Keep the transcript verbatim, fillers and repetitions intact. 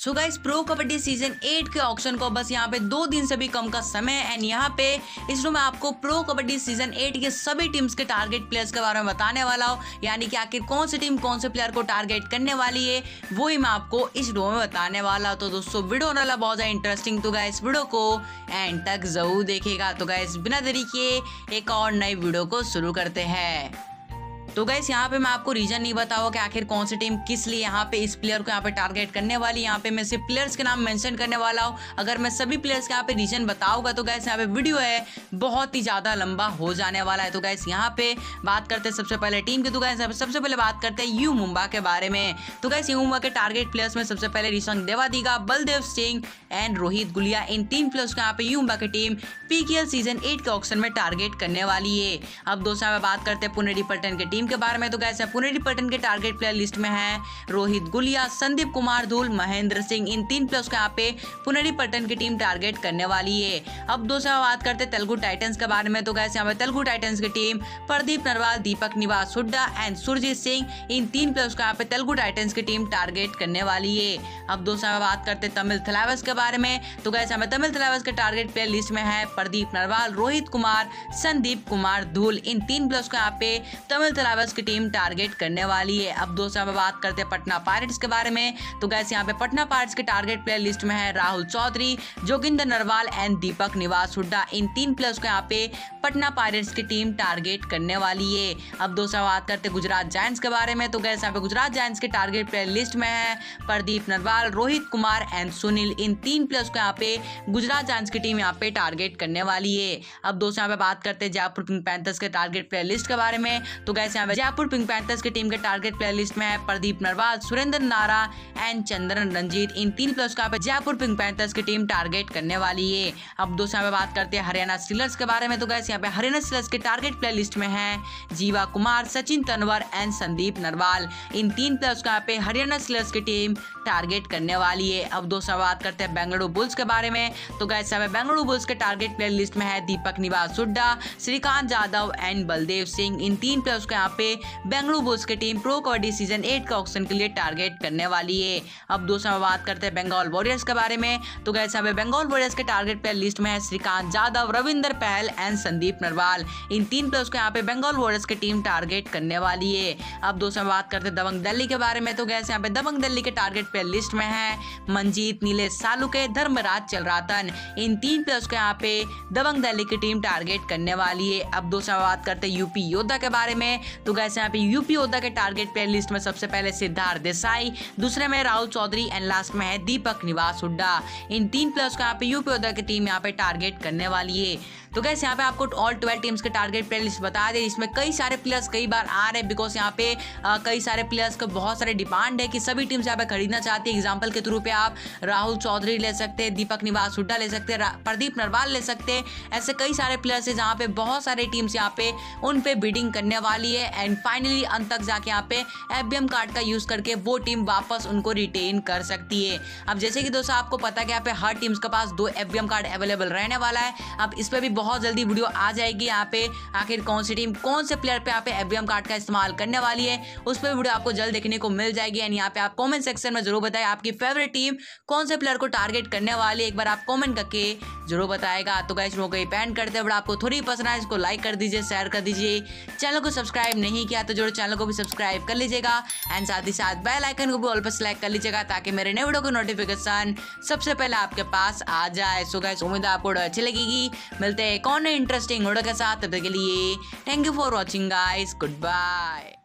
सो guys pro kabaddi season eight के auction को बस यहाँ पे दो दिन से भी कम का समय है एंड यहाँ पे इस वीडियो में आपको प्रो कबड्डी सीजन एट के सभी टीम्स के टारगेट प्लेयर्स के बारे में बताने वाला हूँ, यानी कि आखिर कौन सी टीम कौन से प्लेयर को टारगेट करने वाली है वो ही मैं आपको इस वीडियो में बताने वाला हूँ। तो दोस्तों वीडियो होने वाला बहुत ज़्यादा इंटरेस्टिंग, तो गाइस वीडियो को एंड तक जरूर देखेगा। तो गाइस बिना देरी किए एक और नई वीडियो को शुरू करते हैं। तो गाइस यहाँ पे मैं आपको रीजन नहीं बताऊंगा कि आखिर कौन सी टीम किस लिए यहाँ पे इस प्लेयर को यहाँ पे टारगेट करने वाली। यहाँ पे मैं सिर्फ प्लेयर्स के नाम मेंशन करने वाला हूँ। अगर मैं सभी प्लेयर्स के यहाँ पे रीजन बताऊंगा तो गाइस यहाँ पे वीडियो है बहुत ही ज्यादा लंबा हो जाने वाला है। तो गाइस यहाँ पे बात करते हैं सबसे पहले टीम की। तो गाइस सबसे पहले बात करते हैं यू मुंबा के बारे में। तो गाइस यू मुंबा के टारगेट प्लेयर्स में सबसे पहले ऋषभ देवादिगा, बलदेव सिंह एंड रोहित गुलिया, इन तीन प्लेयर्स को यहाँ पे यू मुंबा की टीम पीकेएल सीजन एट के ऑक्शन में टारगेट करने वाली है। अब दोस्तों यहाँ पे बात करते हैं पुणेरी पल्टन के टीम के बारे में। तो गाइस पुणेरी पल्टन के टारगेट प्लेयर लिस्ट में है रोहित गुलिया, संदीप कुमार धूल, महेंद्र सिंह, इन तीन प्लेयर्स को यहाँ पे पुणेरी पल्टन की टीम टारगेट करने वाली है। अब दोस्तों बात करते हैं तेलुगु टाइटंस के बारे में। तो गाइस यहाँ पे तेलुगु टाइटंस की टीम प्रदीप नरवाल, दीपक निवास हुड्डा एंड सुरजीत सिंह, इन तीन प्लेयर्स को यहाँ पे तेलुगु टाइटंस की टीम टारगेट करने वाली है। अब दोस्तों बात करते हैं तमिल थलाइवर्स के बारे में। तो गाइस यहाँ पे तमिल थलाइवर्स के टारगेट प्लेयर लिस्ट में है प्रदीप नरवाल, रोहित कुमार, संदीप कुमार धूल, इन तीन प्लेयर्स को यहाँ पे तमिल थलाइवर्स की टीम टारगेट करने वाली है। अब दोस्तों हम बात करते हैं पटना पायरेट्स के बारे में। तो गाइस यहाँ पे पटना पायरेट्स के टारगेट प्लेयर लिस्ट में है राहुल चौधरी, जोगिंदर नरवाल एंड दीपक निवास हुड्डा, इन तीन प्लेयर्स को यहाँ पे पटना पायरेट्स की टीम टारगेट करने वाली है। अब दोस्तों बात करते हैं गुजरात जायंट्स के बारे में। तो गाइस यहाँ पे गुजरात जायंट्स के टारगेट प्लेयर लिस्ट में है प्रदीप नरवाल, रोहित कुमार एंड सुनील, इन तीन प्लेयर्स को यहाँ पे गुजरात जायंट्स की टीम यहाँ पे टारगेट करने वाली है। अब दोस्तों यहाँ पे बात करते हैं जयपुर पिंक पैंथर्स के टारगेट प्लेयर लिस्ट के बारे में। तो गाइस यहाँ पे जयपुर पिंक पैंथर्स की टीम के टारगेट प्लेयर लिस्ट में है प्रदीप नरवाल, सुरेंद्र नारा एंड चंद्रन रंजीत, इन तीन प्लेयर्स को यहाँ पे जयपुर पिंक पैंथर्स की टीम टारगेट करने वाली है। अब दोस्तों यहाँ पे बात करते हैं हरियाणा स्टीलर्स के बारे में। तो गाइस यहाँ पे हरियाणा स्टीलर्स के टारगेट प्लेयर लिस्ट में है जीवा कुमार, सचिन तनवर एंड संदीप नरवाल, इन तीन प्लेयर्स को यहाँ पे हरियाणा स्टीलर्स की टीम टारगेट करने वाली है। अब दोस्तों बात करते हैं बेंगलुरु बुल्स के बारे में। तो गाइस यहाँ पे बेंगलुरु बुल्स के टारगेट प्लेयर लिस्ट में है दीपक निवास हुड्डा, श्रीकांत यादव एंड बलदेव सिंह, इन तीन प्लेयर्स को यहाँ पे बेंगलुरु बुल्स की team pro kabaddi season eight का ऑक्शन के लिए टारगेट करने वाली है। अब दोस्तों बात करते हैं बंगाल वॉरियर्स के बारे में। तो गाइस यहाँ पे बंगाल वॉरियर्स के टारगेट प्लेयर लिस्ट में है श्रीकांत यादव, रविंदर पहल एंड संदीप नरवाल, इन तीन प्लेयर्स को यहाँ पे बंगाल वॉरियर्स की टीम टारगेट करने वाली है। अब दोस्तों बात करते हैं दबंग दिल्ली के बारे में। तो गाइस यहाँ पे दबंग दिल्ली के टारगेट प्लेयर लिस्ट में है मंजीत, नीलेश सालुके, धर्मराज चलरातन, इन तीन प्लेयर्स को यहाँ पे दबंग दिल्ली की टीम टारगेट करने वाली है। अब दोस्तों बात करते हैं यूपी योद्धा के बारे में। तो गाइस यहाँ पे यूपी योद्धा के टारगेट प्लेयर लिस्ट में सबसे पहले सिद्धार्थ देसाई, दूसरे में राहुल चौधरी एंड लास्ट में है दीपक निवास हुड्डा, इन तीन प्लेयर्स को यहाँ पे यूपी योद्धा की टीम यहाँ पे टारगेट करने वाली है। तो गाइस यहाँ पे आपको ऑल ट्वेल्व टीम्स के टारगेट प्लेयर लिस्ट बता दें, इसमें कई सारे प्लेयर्स कई बार आ रहे हैं बिकॉज यहाँ पे आ, कई सारे प्लेयर्स को बहुत सारे डिमांड है कि सभी टीम्स यहाँ पे खरीदना चाहती है। एग्जांपल के थ्रू पे आप राहुल चौधरी ले सकते हैं, दीपक निवास हुड्डा ले सकते हैं, प्रदीप नरवाल ले सकते हैं। ऐसे कई सारे प्लेयर्स है जहाँ पे बहुत सारे टीम्स यहाँ पे उन पे बिडिंग करने वाली है एंड फाइनली अंत तक जाके यहाँ पे एफबीएम कार्ड का यूज करके वो टीम वापस उनको रिटेन कर सकती है। अब जैसे कि दोस्तों आपको पता है कि यहाँ पे हर टीम्स के पास दो एफबीएम कार्ड अवेलेबल रहने वाला है। अब इस पे भी बहुत जल्दी वीडियो आ जाएगी यहाँ पे आखिर कौन सी टीम कौन से प्लेयर पे यहाँ पे एफबीएम कार्ड का इस्तेमाल करने वाली है, उस पर वीडियो आपको जल्द देखने को मिल जाएगी। एंड यहाँ पे आप कमेंट सेक्शन में जरूर बताएं आपकी फेवरेट टीम कौन से प्लेयर को टारगेट करने वाली है, एक बार आप कमेंट करके जरूर बताएगा। तो गाइस लोगों को पैन करते हैं, आपको थोड़ी पसंद आए इसको लाइक कर दीजिए, शेयर कर दीजिए। चैनल को सब्सक्राइब नहीं किया तो जरूर चैनल को भी सब्सक्राइब कर लीजिएगा एंड साथ ही साथ बेल आइकन को भी ऑल पर सेलेक्ट कर लीजिएगा ताकि मेरे नए वीडियो की नोटिफिकेशन सबसे पहले आपके पास आ जाए। सो गाइस उम्मीद है आपको वीडियो अच्छी लगेगी। मिलते हैं कौन इंटरेस्टिंग वीडियो के साथ, तब तक के लिए thank you for watching guys, good bye.